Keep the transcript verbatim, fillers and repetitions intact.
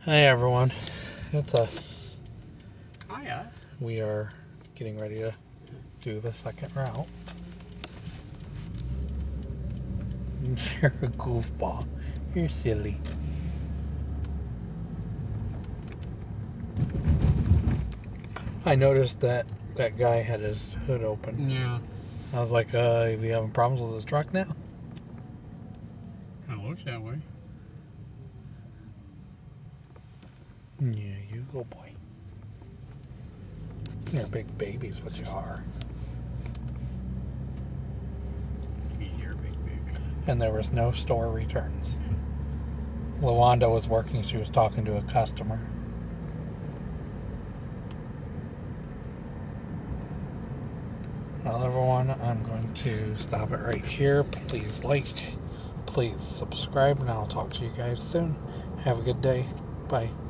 Hi everyone, it's us. Hi us. We are getting ready to do the second route. You're a goofball. You're silly. I noticed that that guy had his hood open. Yeah. I was like, uh, is he having problems with his truck now? Kind of looks that way. Yeah, you go, boy. You're big babies, what you are. You're a big baby. And there was no store returns. Lawanda was working, she was talking to a customer. Well, everyone, I'm going to stop it right here. Please like, please subscribe, and I'll talk to you guys soon. Have a good day. Bye.